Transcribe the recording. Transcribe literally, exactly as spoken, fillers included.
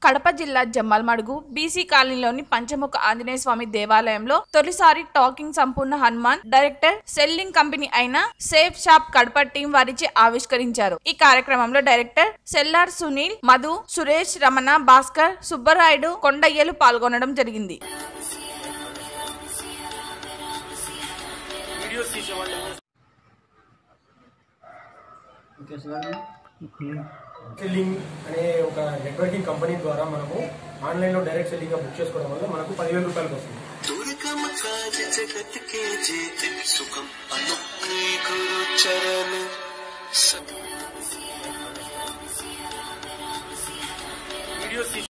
కడప జిల్లా జమ్మలమడుగు బీసీ కాలనీలోని పంచముఖ ఆంజనేయ స్వామి దేవాలయంలో తొలిసారి టాకింగ్ సంపూర్ణ హనుమాన్ డైరెక్టర్ సెల్లింగ్ కంపెనీ అయిన సేఫ్ షాప్ కడప టీం వారిచే ఆవిష్కరించారు। ఈ కార్యక్రమంలో డైరెక్టర్ సెల్లార్ సునీల్, మధు, సురేష్, రమణ, భాస్కర్, సుబ్బరాయుడు, కొండయ్యలు పాల్గొనడం జరిగింది। సెల్లింగ్ అనే ఒక నెట్వర్కింగ్ కంపెనీ ద్వారా మనము ఆన్లైన్ లో డైరెక్ట్ సెల్లింగ్ బుక్ చేసుకోవడం వల్ల మనకు పదివేల రూపాయలకు వస్తుంది।